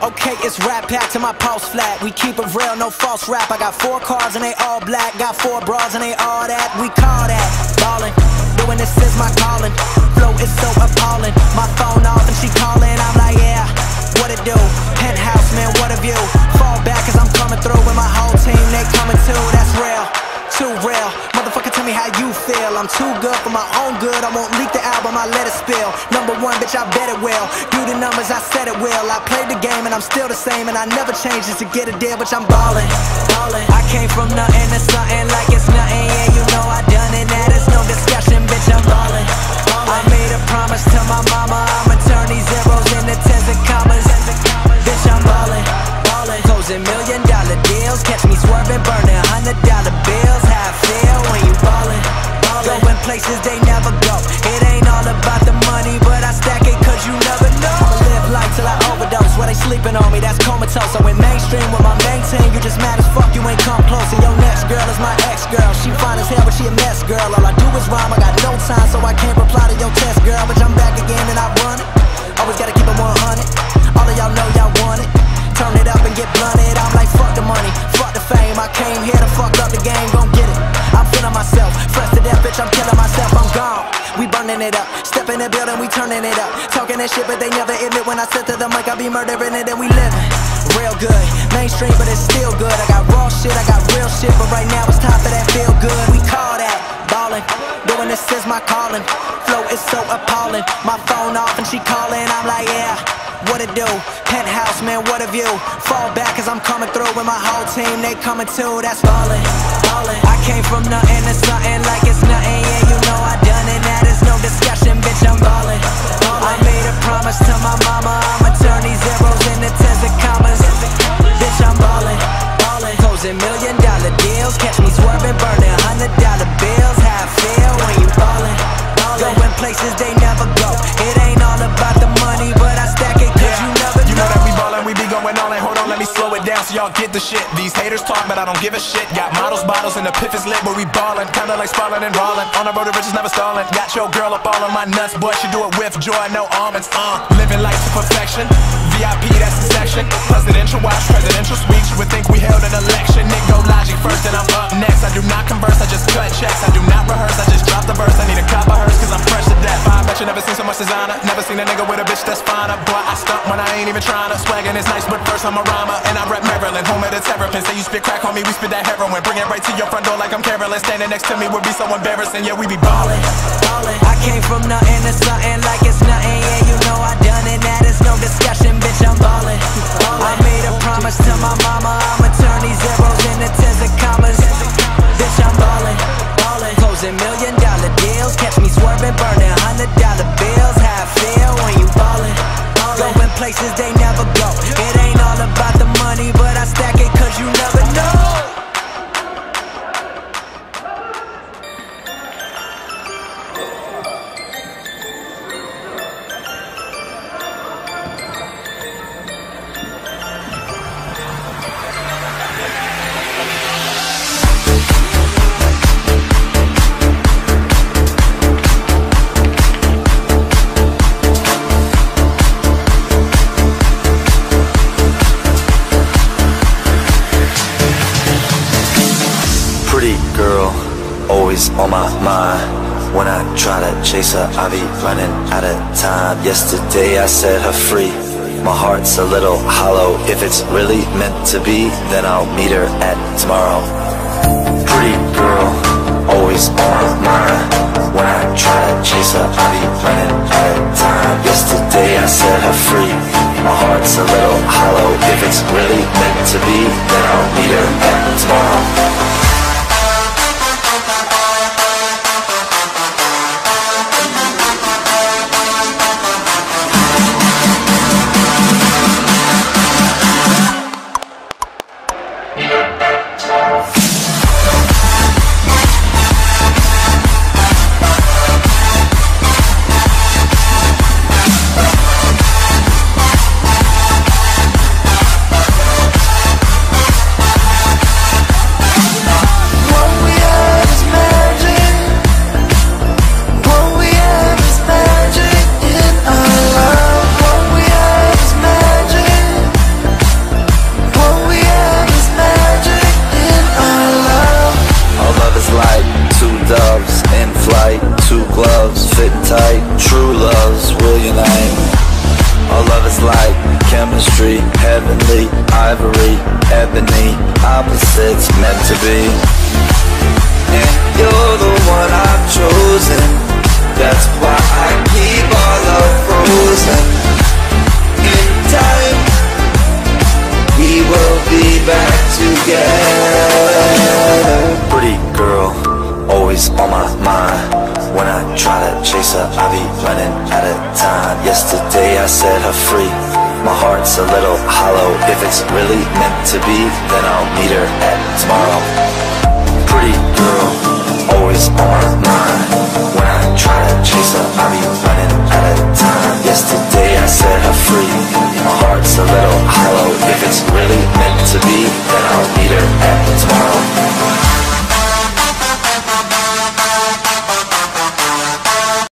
Okay, it's Rat Pack to my pulse flat. We keep it real, no false rap. I got 4 cars and they all black. Got 4 bras and they all that. We call that ballin'. Doing this is my calling. Flow is so appalling. My phone off and she calling. I'm like, yeah, what it do? Penthouse, man, what a view. Fall back cause I'm coming through with my whole team. They coming too, that's real. Too real. Motherfucker, tell me how you feel. I'm too good for my own good. I won't leak the album, I let it spill. #1, bitch, I bet it will. Do the numbers, I said it will. I played the game and I'm still the same. And I never changed it to get a deal, bitch, I'm ballin', ballin'. I came from nothing to something like it's nothing. Yeah, you know I done it, that is no discussion, bitch, I'm ballin', ballin'. I made a promise to my mama, I'ma turn these zeros into tens and commas. Bitch, I'm ballin', ballin'. Closing $1 million deals. Catch me swerving, burning $100 bills. How I feel when you ballin', ballin'. Going places they never go. It ain't all about the money, but I stack it cause you never know. I'ma live life till I overdose. While they sleeping on me, that's comatose. I went mainstream with my main team. You just mad as fuck, you ain't come close. And your next girl is my ex-girl. She fine as hell, but she a mess, girl. All I do is rhyme, I got no time, so I can't reply to your test, girl. But I'm back again and I run it. Always gotta keep it 100. All of y'all know y'all want it. Turn it up and get blunted. I'm like, fuck the money, fuck the fame. I came here to fuck up the game, gon' get it. I'm feeling myself, fresh to death, bitch, I'm killing myself, I'm gone. We burning it up, step in the building, we turning it up. Talking that shit, but they never admit when I sit to the mic, I be murdering it and we living real good. Mainstream, but it's still good. I got raw shit, I got real shit, but right now it's time for that feel good. We call that ballin', doing this is my calling. Flow is so appalling, my phone off and she calling. I'm like, yeah, what it do? Penthouse, man, what a view. Fall back cause I'm coming through with my whole team. They coming too, that's ballin', ballin'. I came from nothing to something like it's nothing. Yeah, you know I done it, that is no discussion, bitch, I'm ballin', ballin'. I made a promise to my mama, I'ma turn these zeros into tens and commas. Bitch, I'm ballin', ballin'. Closing $1 million deals. Catch me swerving, burning $100 bills. How I feel when you ballin', ballin'. Going places they never go. It ain't all about the money, but I stack it cause you never know. You know that we ballin', we be going all in. Hold on, let me slow it down so y'all get the shit. These haters talk, but I don't give a shit. Got models, bottles, and the piff is lit where we ballin'. Kinda like Spalding and Rollin'. On the road to riches, never stallin'. Got your girl up all on my nuts, boy, she do it with joy, no almonds. Living life to perfection. VIP, that's the section. Presidential watch, presidential speech. You would think we held an election. Nick go logic first, and I'm up next. I do not converse, I just cut checks. I do not rehearse, I just drop the verse. I need a cop of hers, cause I'm fresh to death. I bet you never seen so much designer. Never seen a nigga with a bitch that's finer. Boy, I stunt when I ain't even tryna. Swaggin' is nice, but first I'm a rhymer. And I rep Maryland, home of the terrapins. Say you spit crack, homie, we spit that heroin. Bring it right to your front door like I'm Carolyn. Standing next to me would be so embarrassing. Yeah, we be ballin', ballin'. I came from nothing to something like it's nothing. Yeah, you know I done it, that is no discussion, bitch, I'm ballin', ballin'. I made a promise to my mama, I'ma turn these zeros into tens and commas. Bitch, I'm ballin', ballin'. Closing $1 million deals. Catch me swerving, burning $100 bills. How I feel when you ballin', ballin'. Going places they never go. It ain't all about the money, but I stack it cause you never know. Always on my mind. When I try to chase her, I be running out of time. Yesterday I set her free. My heart's a little hollow. If it's really meant to be, then I'll meet her at tomorrow. Pretty girl, always on my mind. When I try to chase her, I be running out of time. Yesterday I set her free. My heart's a little hollow. If it's really meant to be, then I'll meet her at tomorrow. it's meant to be. And you're the one I've chosen. That's why I keep our love frozen. In time, we will be back together. Pretty girl, always on my mind. When I try to chase her, I be running out of time. Yesterday I set her free. My heart's a little hollow. If it's really meant to be, then I'll meet her at tomorrow. Pretty girl, always on my mind. When I try to chase her, I be running out of time. Yesterday I set her free. My heart's a little hollow. If it's really